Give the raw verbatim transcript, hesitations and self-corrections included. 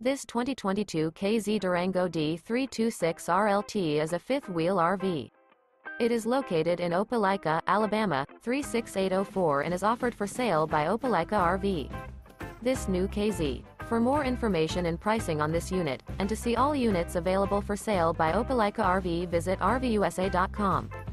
This twenty twenty-two K Z Durango D three twenty-six R L T is a fifth-wheel R V. It is located in Opelika, Alabama, three six eight oh four and is offered for sale by Opelika R V. This new K Z. For more information and pricing on this unit, and to see all units available for sale by Opelika R V, visit R V U S A dot com.